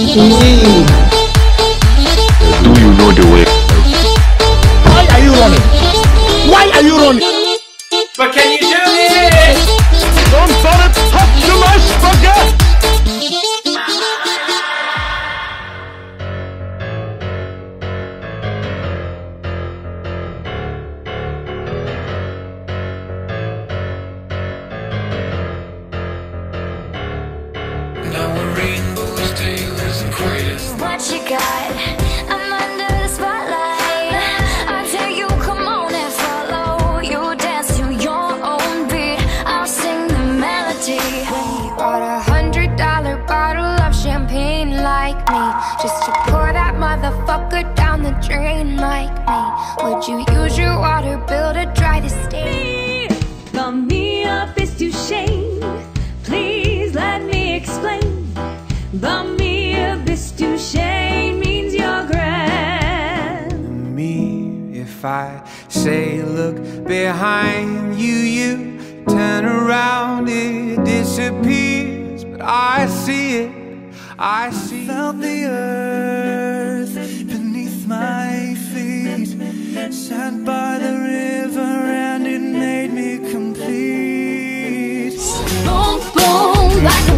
Do you know the way? Why are you running? Why are you running? But can you do this? Don't try to touch my spaghetti! Now we're rainbows, tailors, and craters. What you got? I'm under the spotlight. I tell you, come on and follow. You dance to your own beat. I'll sing the melody. When you bought $100 bottle of champagne like me, just to pour that motherfucker down the drain like me, would you use your water bill to dry the stain? Bum me up is to shame. Please let me explain. Bum me up is to shame means you're grand. Me, if I say look behind you, you turn around, it disappears. But I see it, I see. Felt the earth beneath my feet, sat by the river and it made me complete. Boom, boom, like a